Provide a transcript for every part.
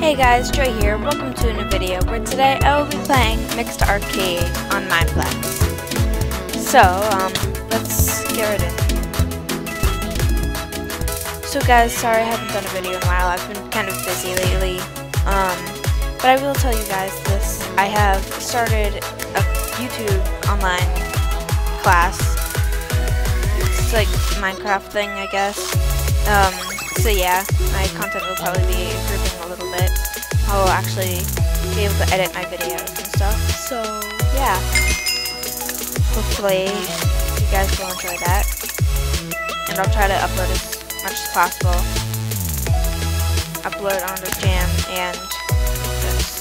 Hey guys, Joy here. Welcome to a new video where today I will be playing Mixed Arcade on Mineplex. So, let's get right in. So guys, sorry I haven't done a video in a while. I've been kind of busy lately. But I will tell you guys this. I have started a YouTube online class. It's like a Minecraft thing, I guess. So yeah, my content will probably be improving a little bit. I'll actually be able to edit my videos and stuff. So yeah, hopefully you guys will enjoy that. And I'll try to upload as much as possible. Upload on the Jam and this.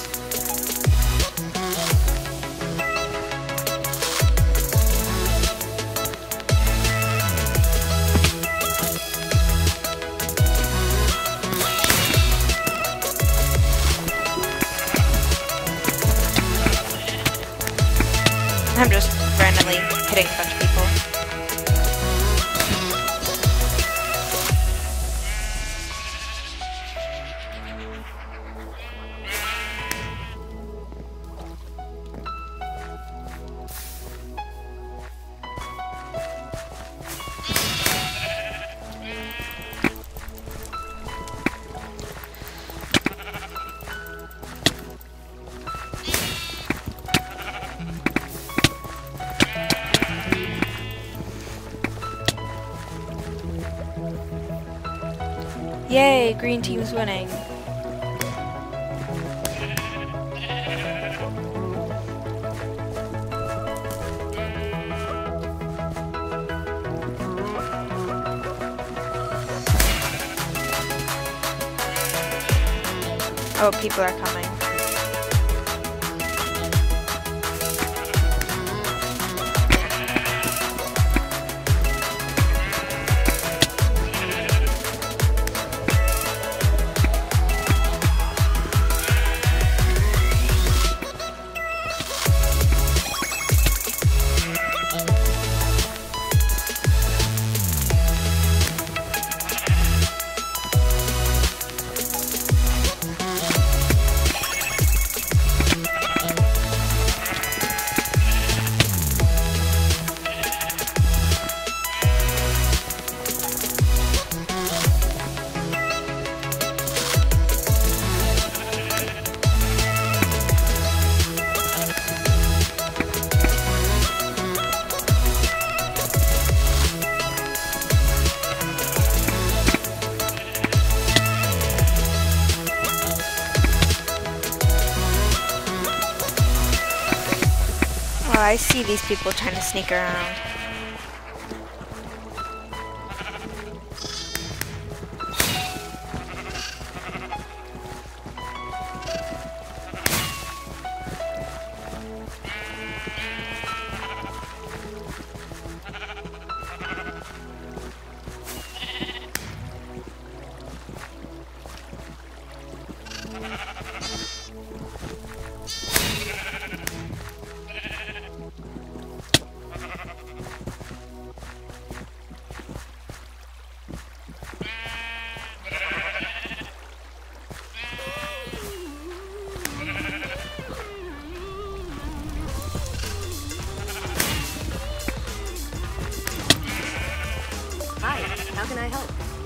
I'm just randomly hitting a bunch of people. Yay, green team's winning. Oh, people are coming. Oh, I see these people trying to sneak around. How can I help?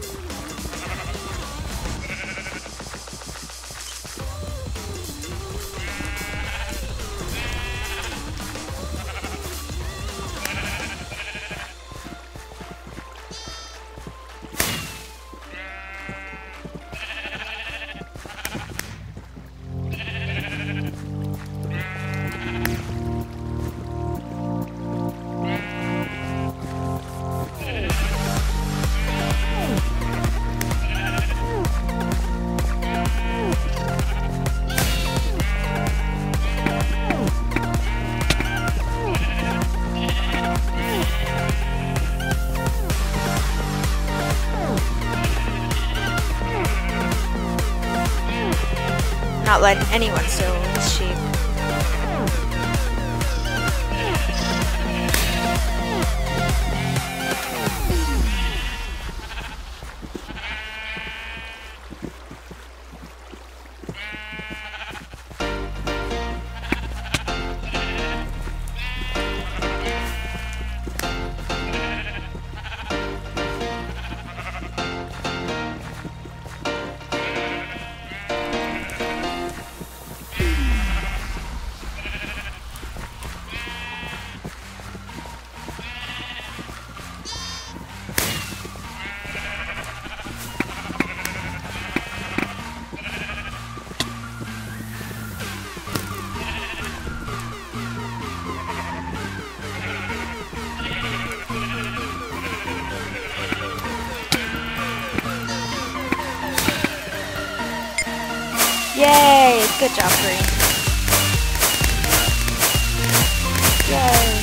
Not letting anyone steal his sheep. Yay! Good job, Green. Yay!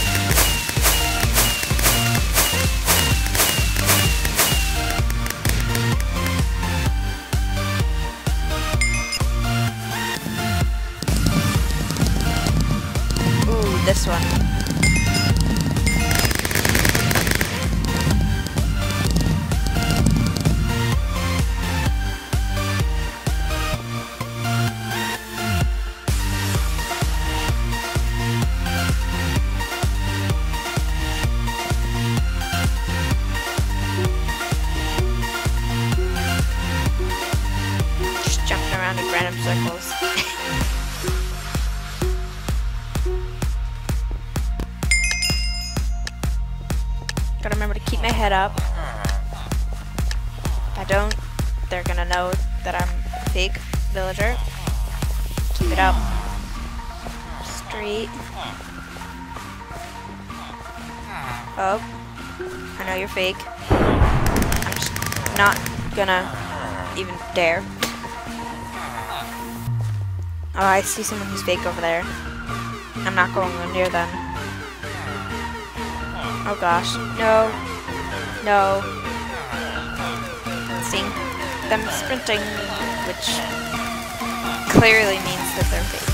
Ooh, this one. Around in random circles. Gotta remember to keep my head up. If I don't, they're gonna know that I'm a fake villager. Keep it up. Straight. Oh. I know you're fake. I'm just not gonna even dare. Oh, I see someone who's fake over there. I'm not going near them. Oh gosh. No. No. Seeing them sprinting, which clearly means that they're fake.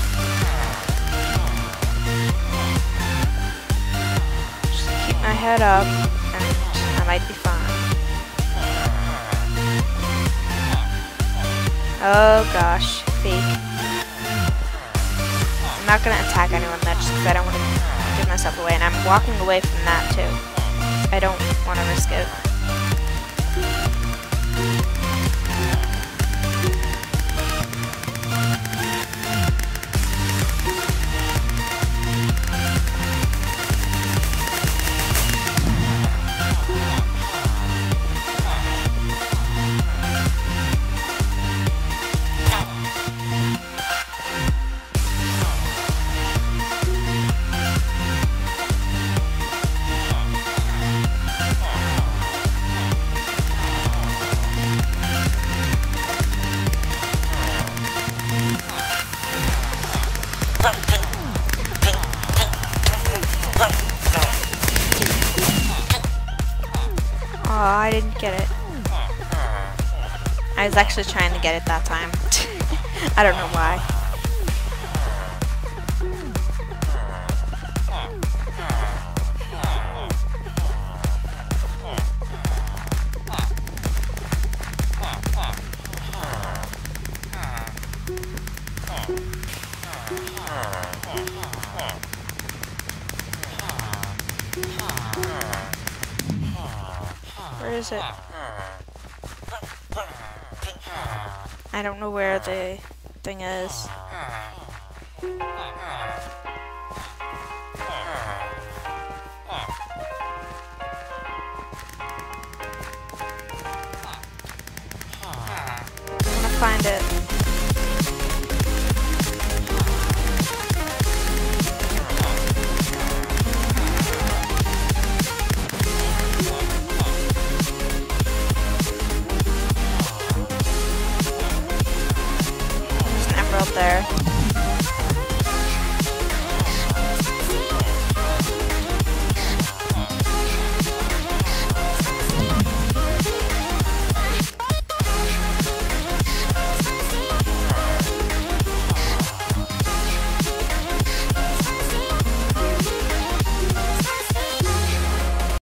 Just keep my head up, and I might be fine. Oh gosh. Fake. I'm not going to attack anyone, that's just because I don't want to give myself away, and I'm walking away from that too. I don't want to risk it. Oh, I didn't get it. I was actually trying to get it that time. I don't know why. Where is it? I don't know where the thing is. I'm gonna find it.